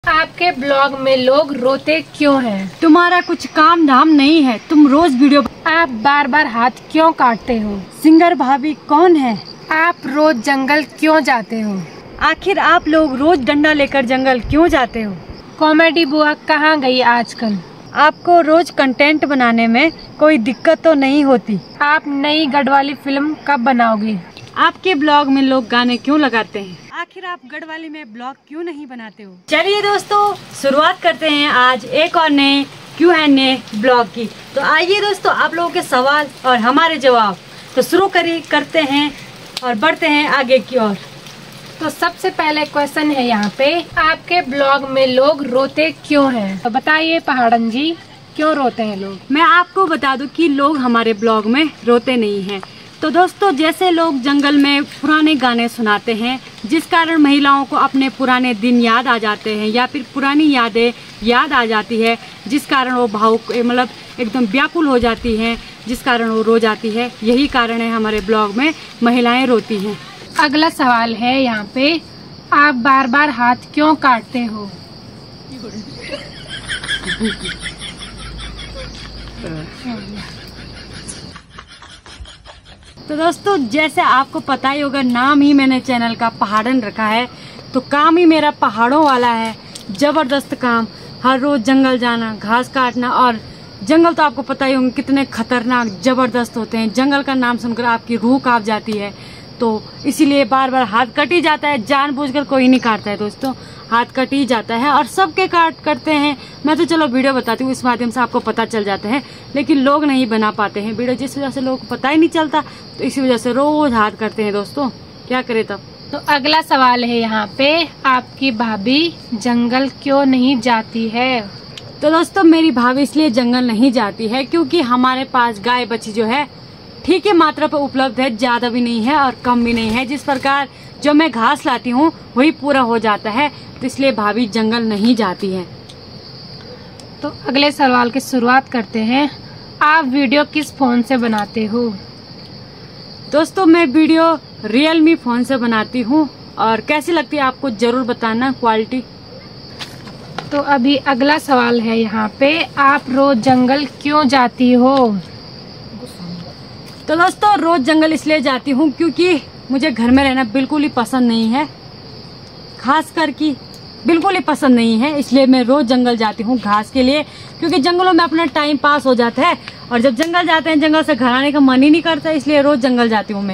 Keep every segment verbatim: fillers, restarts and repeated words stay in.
आपके ब्लॉग में लोग रोते क्यों हैं? तुम्हारा कुछ काम धाम नहीं है, तुम रोज वीडियो। आप बार बार हाथ क्यों काटते हो? सिंगर भाभी कौन है? आप रोज जंगल क्यों जाते हो? आखिर आप लोग रोज डंडा लेकर जंगल क्यों जाते हो? कॉमेडी बुआ कहाँ गई आजकल? आपको रोज कंटेंट बनाने में कोई दिक्कत तो नहीं होती? आप नई गढ़वाली फिल्म कब बनाओगे? आपके ब्लॉग में लोग गाने क्यों लगाते हैं? आखिर आप गढ़वाली में ब्लॉग क्यों नहीं बनाते हो? चलिए दोस्तों, शुरुआत करते हैं आज एक और नए क्यू एंड ए ब्लॉग की। तो आइए दोस्तों, आप लोगों के सवाल और हमारे जवाब तो शुरू करिए करते हैं और बढ़ते हैं आगे की ओर। तो सबसे पहले क्वेश्चन है यहाँ पे, आपके ब्लॉग में लोग रोते क्यों हैं? तो बताइए पहाड़न जी, क्यों रोते हैं लोग? मैं आपको बता दूं कि लोग हमारे ब्लॉग में रोते नहीं हैं। तो दोस्तों, जैसे लोग जंगल में पुराने गाने सुनाते हैं जिस कारण महिलाओं को अपने पुराने दिन याद आ जाते हैं या फिर पुरानी यादें याद आ जाती है, जिस कारण वो भावुक मतलब एकदम व्याकुल हो जाती हैं, जिस कारण वो रो जाती है। यही कारण है हमारे ब्लॉग में महिलाएं रोती हैं। अगला सवाल है यहाँ पे, आप बार बार हाथ क्यों काटते हो? तो दोस्तों, जैसे आपको पता ही होगा, नाम ही मैंने चैनल का पहाड़न रखा है, तो काम ही मेरा पहाड़ों वाला है। जबरदस्त काम, हर रोज जंगल जाना, घास काटना। और जंगल तो आपको पता ही होगा कितने खतरनाक जबरदस्त होते हैं। जंगल का नाम सुनकर आपकी रूह कांप जाती है। तो इसीलिए बार बार हाथ कट ही जाता है, जानबूझकर कोई नहीं काटता है दोस्तों, हाथ कट ही जाता है। और सबके काट करते हैं। मैं तो चलो वीडियो बताती हूँ, इस माध्यम से आपको पता चल जाता है, लेकिन लोग नहीं बना पाते हैं वीडियो, जिस वजह से लोगों को पता ही नहीं चलता। तो इसी वजह से रोज हाथ करते हैं दोस्तों, क्या करे तब। तो अगला सवाल है यहाँ पे, आपकी भाभी जंगल क्यों नहीं जाती है? तो दोस्तों, मेरी भाभी इसलिए जंगल नहीं जाती है क्योंकि हमारे पास गाय बच्ची जो है ठीक है मात्रा पर उपलब्ध है, ज्यादा भी नहीं है और कम भी नहीं है। जिस प्रकार जो मैं घास लाती हूँ वही पूरा हो जाता है, तो इसलिए भाभी जंगल नहीं जाती है। तो अगले सवाल की शुरुआत करते हैं, आप वीडियो किस फोन से बनाते हो? दोस्तों, मैं वीडियो रियलमी फोन से बनाती हूँ, और कैसी लगती है आपको जरूर बताना क्वालिटी। तो अभी अगला सवाल है यहाँ पे, आप रोज जंगल क्यों जाती हो? तो दोस्तों, रोज जंगल इसलिए जाती हूँ क्योंकि मुझे घर में रहना बिल्कुल ही पसंद नहीं है, खास कर की बिल्कुल ही पसंद नहीं है। इसलिए मैं रोज जंगल जाती हूँ घास के लिए, क्योंकि जंगलों में अपना टाइम पास हो जाता है। और जब जंगल जाते हैं, जंगल से घर आने का मन ही नहीं करता, इसलिए रोज जंगल जाती हूँ मैं।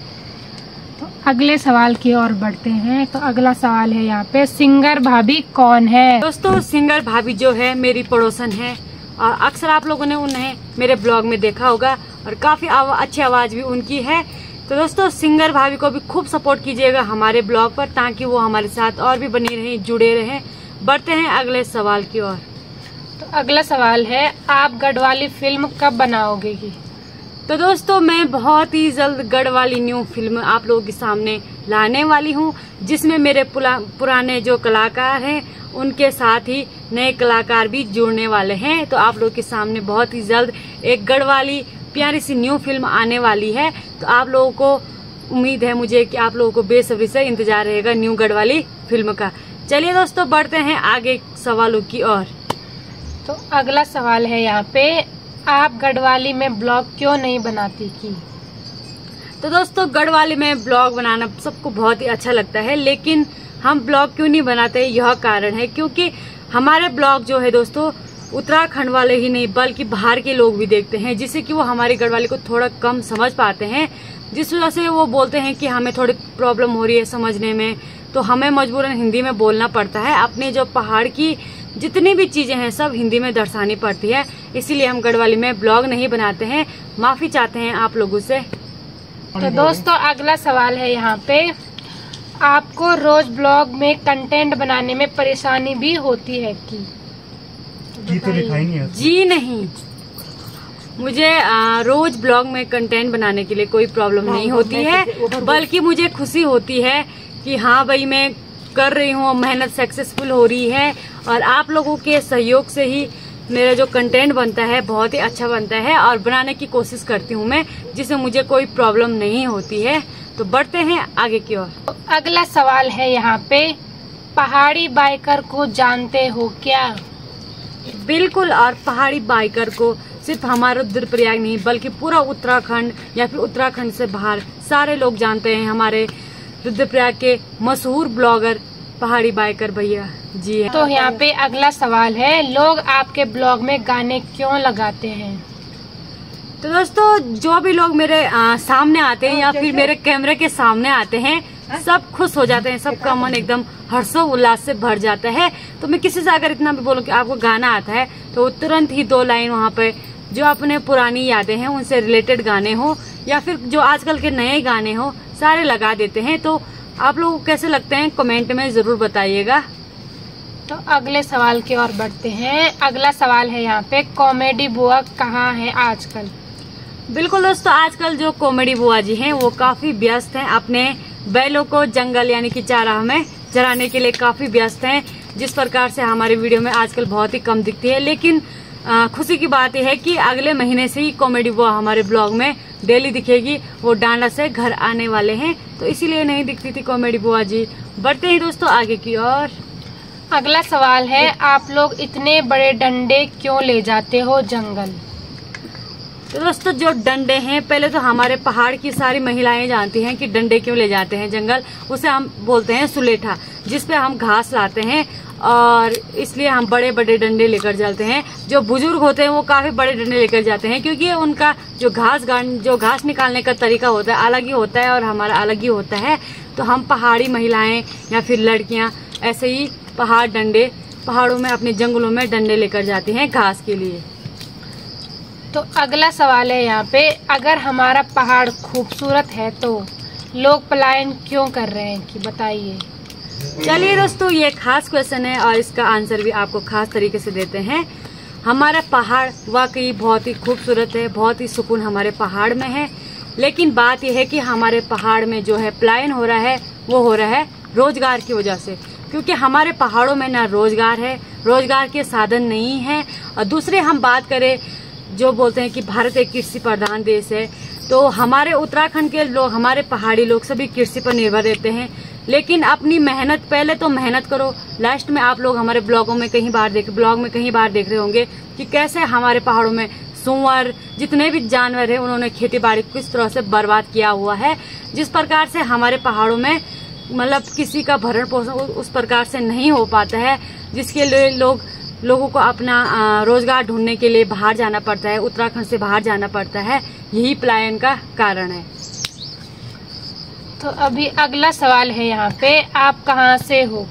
तो अगले सवाल की ओर बढ़ते हैं। तो अगला सवाल है यहाँ पे, सिंगर भाभी कौन है? दोस्तों, सिंगर भाभी जो है मेरी पड़ोसन है, और अक्सर आप लोगों ने उन्हें मेरे ब्लॉग में देखा होगा, और काफी आवा, अच्छी आवाज भी उनकी है। तो दोस्तों, सिंगर भाभी को भी खूब सपोर्ट कीजिएगा हमारे ब्लॉग पर, ताकि वो हमारे साथ और भी बनी रहें, जुड़े रहें। बढ़ते हैं अगले सवाल की ओर। तो अगला सवाल है, आप गढ़वाली फिल्म कब बनाओगे? तो दोस्तों, मैं बहुत ही जल्द गढ़वाली न्यू फिल्म आप लोगों के सामने लाने वाली हूँ, जिसमें मेरे पुराने जो कलाकार हैं उनके साथ ही नए कलाकार भी जुड़ने वाले हैं। तो आप लोगों के सामने बहुत ही जल्द एक गढ़वाली प्यारी सी न्यू फिल्म आने वाली है। तो आप लोगों को उम्मीद है मुझे कि आप लोगों को बेसब्री से इंतजार रहेगा न्यू गढ़वाली फिल्म का। चलिए दोस्तों, बढ़ते हैं आगे सवालों की ओर। तो अगला सवाल है यहाँ पे, आप गढ़वाली में ब्लॉग क्यों नहीं बनाती की? तो दोस्तों, गढ़वाली में ब्लॉग बनाना सबको बहुत ही अच्छा लगता है, लेकिन हम ब्लॉग क्यों नहीं बनाते, यह कारण है क्योंकि हमारे ब्लॉग जो है दोस्तों, उत्तराखंड वाले ही नहीं बल्कि बाहर के लोग भी देखते हैं, जिससे कि वो हमारी गढ़वाली को थोड़ा कम समझ पाते हैं, जिस वजह से वो बोलते हैं कि हमें थोड़ी प्रॉब्लम हो रही है समझने में। तो हमें मजबूरन हिंदी में बोलना पड़ता है, अपने जो पहाड़ की जितनी भी चीजें हैं सब हिंदी में दर्शानी पड़ती है। इसीलिए हम गढ़वाली में ब्लॉग नहीं बनाते हैं, माफी चाहते हैं आप लोगों से। तो दोस्तों, अगला सवाल है यहाँ पे, आपको रोज ब्लॉग में कंटेंट बनाने में परेशानी भी होती है की? जी तो दिखाई नहीं है। जी नहीं, मुझे आ, रोज ब्लॉग में कंटेंट बनाने के लिए कोई प्रॉब्लम नहीं होती है, बल्कि मुझे खुशी होती है कि हाँ भाई, मैं कर रही हूँ, मेहनत सक्सेसफुल हो रही है, और आप लोगों के सहयोग से ही मेरा जो कंटेंट बनता है बहुत ही अच्छा बनता है, और बनाने की कोशिश करती हूँ मैं, जिससे मुझे कोई प्रॉब्लम नहीं होती है। तो बढ़ते हैं आगे की ओर। अगला सवाल है यहाँ पे, पहाड़ी बाइकर को जानते हो क्या? बिल्कुल, और पहाड़ी बाइकर को सिर्फ हमारा रुद्रप्रयाग नहीं बल्कि पूरा उत्तराखंड या फिर उत्तराखंड से बाहर सारे लोग जानते हैं हमारे रुद्रप्रयाग के मशहूर ब्लॉगर पहाड़ी बाइकर भैया जी है। तो यहाँ पे अगला सवाल है, लोग आपके ब्लॉग में गाने क्यों लगाते हैं? तो दोस्तों, जो भी लोग मेरे आ, सामने आते हैं या फिर मेरे कैमरे के सामने आते हैं, सब खुश हो जाते हैं, सबका मन एकदम हर्षो उल्लास से भर जाता है। तो मैं किसी से अगर इतना भी बोलूं कि आपको गाना आता है, तो तुरंत ही दो लाइन वहाँ पे जो अपने पुरानी यादें हैं उनसे रिलेटेड गाने हो या फिर जो आजकल के नए गाने हो, सारे लगा देते हैं। तो आप लोगों को कैसे लगते हैं कमेंट में जरूर बताइएगा। तो अगले सवाल की ओर बढ़ते हैं। अगला सवाल है यहाँ पे, कॉमेडी बुआ कहाँ है आजकल? बिल्कुल दोस्तों, आजकल जो कॉमेडी बुआ जी हैं वो काफी व्यस्त हैं, अपने बैलों को जंगल यानी कि चाराह में चराने के लिए काफी व्यस्त हैं, जिस प्रकार से हमारे वीडियो में आजकल बहुत ही कम दिखती है। लेकिन आ, खुशी की बात यह है कि अगले महीने से ही कॉमेडी बुआ हमारे ब्लॉग में डेली दिखेगी। वो डांडा से घर आने वाले हैं, तो इसीलिए नहीं दिखती थी कॉमेडी बुआ जी। बढ़ते ही दोस्तों आगे की ओर। अगला सवाल है, आप लोग इतने बड़े डंडे क्यों ले जाते हो जंगल? तो दोस्तों, जो डंडे हैं, पहले तो हमारे पहाड़ की सारी महिलाएं जानती हैं कि डंडे क्यों ले जाते हैं जंगल। उसे हम बोलते हैं सुलेठा, जिसपे हम घास लाते हैं और इसलिए हम बड़े बड़े डंडे लेकर जाते हैं। जो बुजुर्ग होते हैं वो काफी बड़े डंडे लेकर जाते हैं, क्योंकि उनका जो घास जो घास निकालने का तरीका होता है अलग ही होता है और हमारा अलग ही होता है। तो हम पहाड़ी महिलाएं या फिर लड़कियां ऐसे ही पहाड़ डंडे पहाड़ों में अपने जंगलों में डंडे लेकर जाती हैं घास के लिए। तो अगला सवाल है यहाँ पे, अगर हमारा पहाड़ खूबसूरत है तो लोग पलायन क्यों कर रहे हैं कि बताइए। चलिए दोस्तों, ये खास क्वेश्चन है और इसका आंसर भी आपको खास तरीके से देते हैं। हमारा पहाड़ वाकई बहुत ही खूबसूरत है, बहुत ही सुकून हमारे पहाड़ में है। लेकिन बात यह है कि हमारे पहाड़ में जो है पलायन हो रहा है वो हो रहा है रोजगार की वजह से, क्योंकि हमारे पहाड़ों में ना रोजगार है, रोजगार के साधन नहीं है। और दूसरे हम बात करें, जो बोलते हैं कि भारत एक कृषि प्रधान देश है, तो हमारे उत्तराखंड के लोग, हमारे पहाड़ी लोग सभी कृषि पर निर्भर रहते हैं। लेकिन अपनी मेहनत, पहले तो मेहनत करो, लास्ट में आप लोग हमारे ब्लॉगों में कहीं बार देख ब्लॉग में कहीं बार देख रहे होंगे कि कैसे हमारे पहाड़ों में सुअर जितने भी जानवर है उन्होंने खेती बाड़ी किस तरह से बर्बाद किया हुआ है। जिस प्रकार से हमारे पहाड़ों में मतलब किसी का भरण पोषण उस प्रकार से नहीं हो पाता है, जिसके लिए लोग लोगों को अपना रोजगार ढूंढने के लिए बाहर जाना पड़ता है, उत्तराखंड से बाहर जाना पड़ता है। यही पलायन का कारण है। तो अभी अगला सवाल है यहाँ पे, आप कहाँ से हो?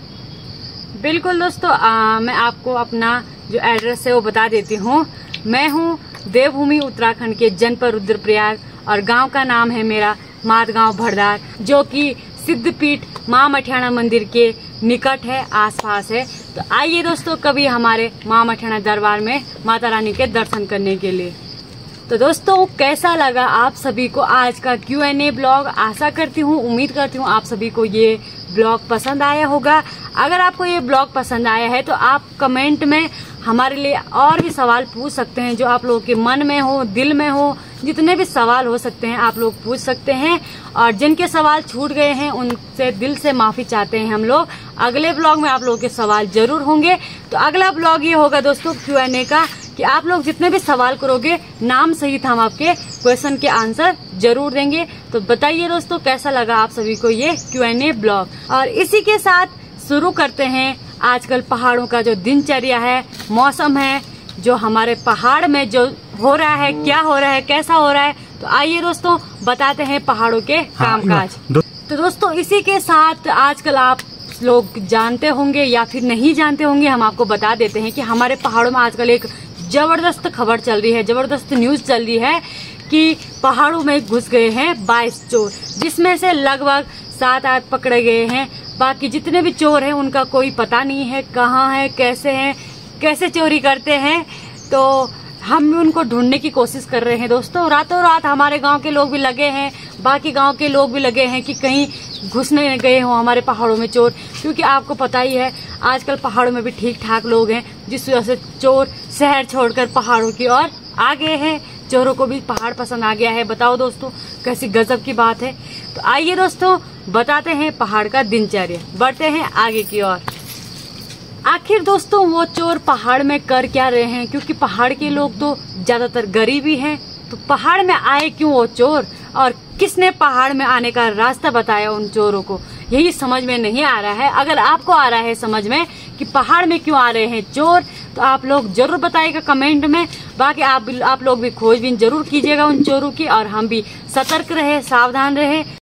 बिल्कुल दोस्तों, आ, मैं आपको अपना जो एड्रेस है वो बता देती हूँ। मैं हूँ देवभूमि उत्तराखंड के जनपद रुद्रप्रयाग और गांव का नाम है मेरा मादगांव भड़दार, जो कि सिद्धपीठ माँ मठियाना मंदिर के निकट है, आसपास है। तो आइए दोस्तों कभी हमारे माँ मठियाना दरबार में माता रानी के दर्शन करने के लिए। तो दोस्तों, कैसा लगा आप सभी को आज का क्यू एन ए ब्लॉग? आशा करती हूँ, उम्मीद करती हूँ आप सभी को ये ब्लॉग पसंद आया होगा। अगर आपको ये ब्लॉग पसंद आया है तो आप कमेंट में हमारे लिए और भी सवाल पूछ सकते हैं, जो आप लोगों के मन में हो, दिल में हो, जितने भी सवाल हो सकते हैं आप लोग पूछ सकते हैं। और जिनके सवाल छूट गए हैं उनसे दिल से माफी चाहते हैं हम लोग। अगले ब्लॉग में आप लोगों के सवाल जरूर होंगे। तो अगला ब्लॉग ये होगा दोस्तों क्यू एन ए का, कि आप लोग जितने भी सवाल करोगे नाम सहित हम आपके क्वेश्चन के आंसर जरूर देंगे। तो बताइए दोस्तों कैसा लगा आप सभी को ये क्यू एन ए ब्लॉग। और इसी के साथ शुरू करते हैं आजकल पहाड़ों का जो दिनचर्या है, मौसम है, जो हमारे पहाड़ में जो हो रहा है, क्या हो रहा है, कैसा हो रहा है। तो आइए दोस्तों बताते हैं पहाड़ों के कामकाज। तो दोस्तों इसी के साथ आजकल आप लोग जानते होंगे या फिर नहीं जानते होंगे, हम आपको बता देते हैं कि हमारे पहाड़ों में आजकल एक जबरदस्त खबर चल रही है, जबरदस्त न्यूज चल रही है कि पहाड़ों में घुस गए हैं बाईस चोर, जिसमें से लगभग सात आठ पकड़े गए हैं। बाकी जितने भी चोर हैं उनका कोई पता नहीं है कहाँ है, कैसे हैं, कैसे चोरी करते हैं। तो हम उनको ढूंढने की कोशिश कर रहे हैं दोस्तों। रातों रात हमारे गांव के लोग भी लगे हैं, बाकी गांव के लोग भी लगे हैं कि कहीं घुसने गए हों हमारे पहाड़ों में चोर, क्योंकि आपको पता ही है आजकल पहाड़ों में भी ठीक ठाक लोग हैं, जिस वजह से चोर शहर छोड़कर पहाड़ों की ओर आ गए हैं। चोरों को भी पहाड़ पसंद आ गया है। बताओ दोस्तों कैसी गजब की बात है। तो आइए दोस्तों बताते हैं पहाड़ का दिनचर्या, बढ़ते हैं आगे की ओर। आखिर दोस्तों वो चोर पहाड़ में कर क्या रहे हैं, क्योंकि पहाड़ के लोग तो ज्यादातर गरीब ही हैं, तो पहाड़ में आए क्यों वो चोर, और किसने पहाड़ में आने का रास्ता बताया उन चोरों को, यही समझ में नहीं आ रहा है। अगर आपको आ रहा है समझ में कि पहाड़ में क्यों आ रहे हैं चोर, तो आप लोग जरूर बताइएगा कमेंट में। बाकी आप आप लोग भी खोजबीन जरूर कीजिएगा उन चोरों की, और हम भी सतर्क रहे, सावधान रहे।